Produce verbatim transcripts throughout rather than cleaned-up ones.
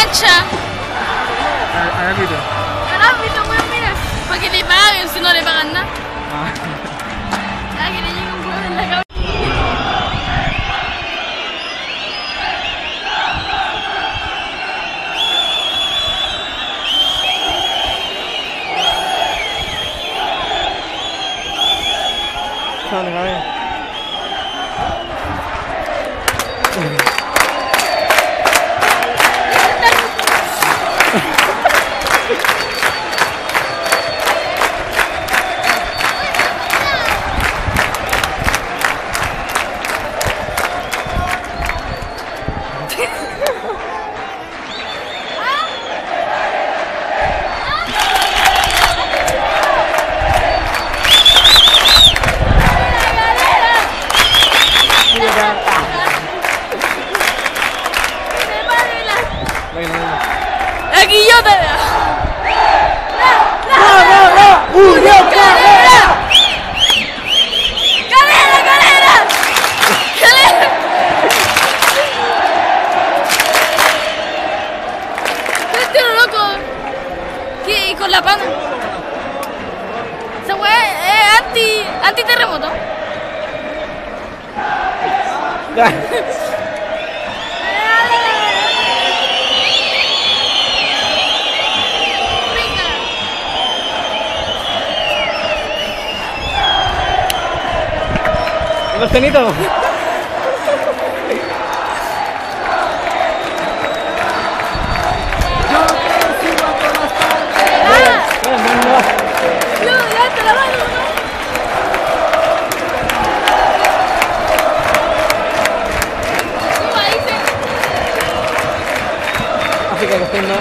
cancha. Al árbitro. Al árbitro, weón, mira. Para que le paguen, si no le pagan nada. Ah. Ah, que le llegue un huevo en la cabeza. Sale, a ver. Aquí yo te veo. ¡No, no, no! ¡Julio Carrera! ¡Carrera, carrera! ¡Carrera! Este loco. ¿Qué? ¿Y con la pana? Esa weá es anti, anti-terremoto. Los tenitos. Así que los tengo.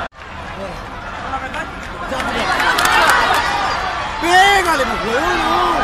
Pégale, pues, huevón, no.